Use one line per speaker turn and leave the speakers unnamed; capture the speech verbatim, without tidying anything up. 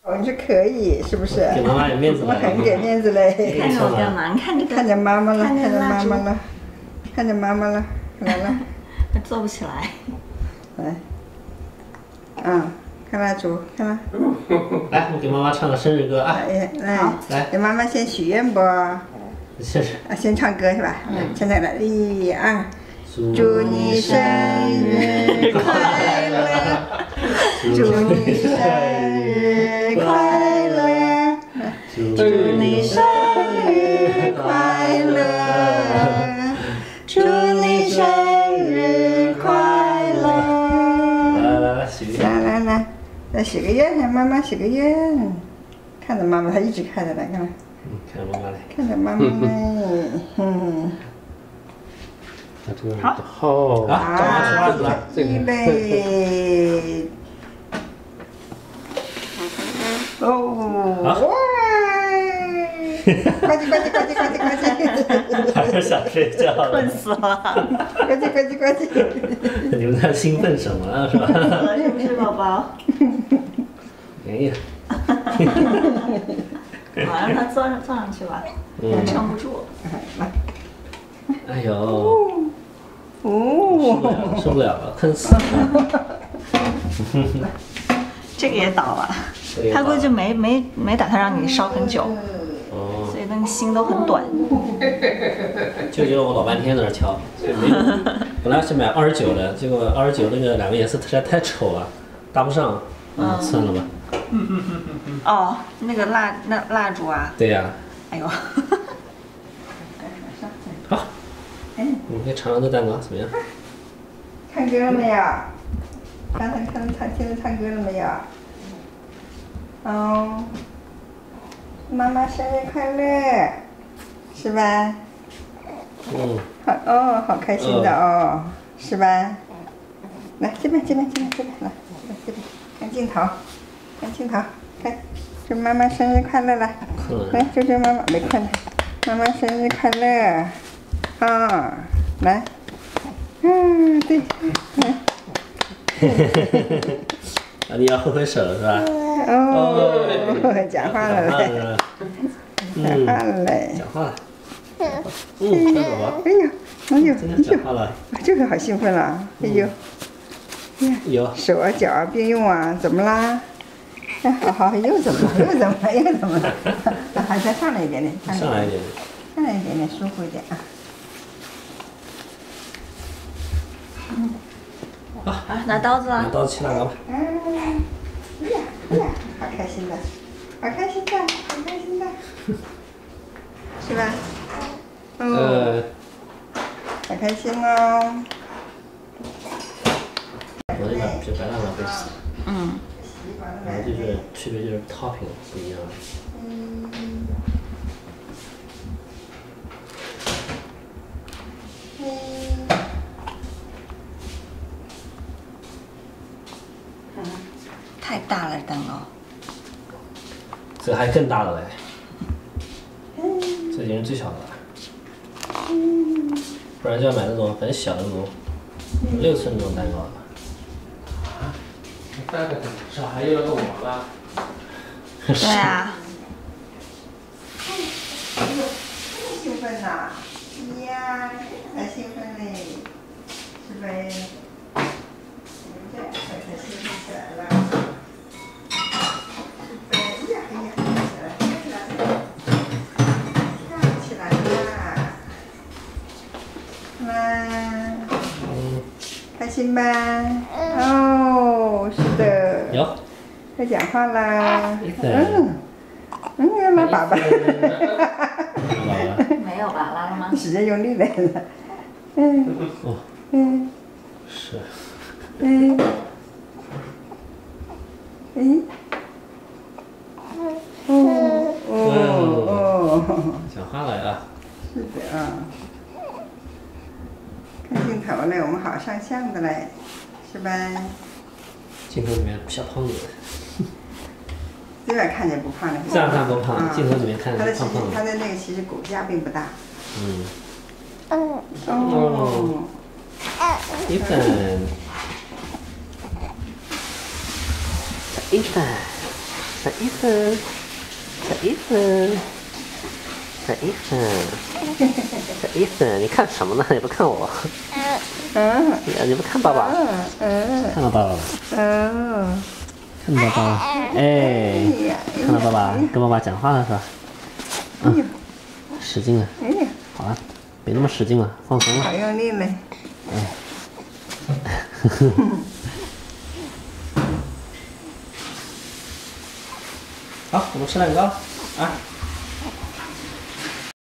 哦，你说可以，是不是？
给妈妈有面子了。
我很给面子嘞。
看着我干嘛？你看这个。
看见妈妈了，看见妈妈
了，
了，看见妈妈了，来了。
他坐不起来。
来。嗯，看蜡烛，看了。
来，我给妈妈唱个生日歌啊！
来，来，
来，
给妈妈先许愿不？
试试。
啊，先唱歌是吧？嗯。现在来，一二。
祝你生日快乐！
祝你生日快乐！祝你生日快乐！祝你生日快乐！
来来来，许个愿。
来来来，来许个愿，让妈妈许个愿。看着妈妈，她一直看着来，看来。
嗯，看着妈妈来。
看着妈妈嘞，嗯。
好，好，啊，找妈吃袜子了，
预备。哦，
好，
呱唧呱唧呱唧呱唧呱唧，
还是想睡觉，
困死了。
呱唧呱唧呱唧。
你们在兴奋什么啊？是吧？
是不是宝宝？
哎呀，
好，让他坐上坐上去吧，他撑不住。
哎呦。
哦，
受不了了，困死了。
这个也倒了，他估计没没没打算让你烧很久，
哦，
所以那个芯都很短。
就觉得我老半天在那挑，所以没有。本来是买二十九的，结果二十九那个两个颜色实在太丑了，搭不上，嗯，算了吧。
嗯嗯嗯嗯嗯。哦，那个蜡那蜡烛啊。
对呀。
哎呦。
好。你可以尝尝这蛋糕怎么样？
唱歌了没有？刚才看唱听着唱歌了没有？哦，妈妈生日快乐，是吧？
嗯。
好哦，好开心的哦，是吧？来这边这边这边这边来，来这边看镜头，看镜头，看，祝妈妈生日快乐来，来祝祝妈妈没困，妈妈生日快乐。啊，来，嗯，对，来。
啊，你要挥挥手是吧？
哦，讲话了嘞，讲话了嘞，
讲话了。嗯，小宝宝。
哎呦，哎呦，
真的讲话了。
这个好兴奋了，哎呦，
有。
手啊脚啊并用啊，怎么啦？哎，好好，又怎么了？又怎么了？又怎么了？还再上来一点点，
上来一点点，
上来一点点，舒服一点啊。
嗯，好，拿刀子啊！
拿刀子切蛋糕吧。
哎呀哎呀，好开心的，好开心的，好开心的，是吧？
呃。
好开心哦。
我那个就白蛋糕会死。
嗯。
然后就是区别就是 topping 不一样。
嗯。
太大了蛋糕，
这还更大的嘞，这已经是最小的了，不然就要买那种很小的那种六寸那种蛋糕了。
啊？三个小孩又要跟我玩了？
对啊。
这么兴奋呐！呀，才兴奋嘞，是呗？这样才才兴奋起来了。起来啦！啦，开心吧？哦，是的。
有。
在讲话啦。嗯。嗯，要拉粑粑。
没有吧？拉了吗？
使劲用力来了。嗯。
哦。
嗯。
是。
嗯。嗯。哦哦哦！
讲话了啊！
是的啊，看镜头嘞，我们好上相的嘞，是吧？
镜头里面小胖子。
这边看见不胖的，
这样看不胖，镜头里面看着胖胖的。
他的那个其实骨架并不大。
嗯。
哦。
一粉。一粉。 小伊森，小伊森，小伊森，小伊森，你看什么呢？你不看我？
嗯。
你不看爸爸？
嗯。
看到爸爸了。
嗯。
看到爸爸。哎。看到爸爸，跟爸爸讲话了是吧？嗯。使劲了。
哎呀。
好了，别那么使劲了，放松了。
好用力嘞。
哎。好，我们吃蛋糕啊。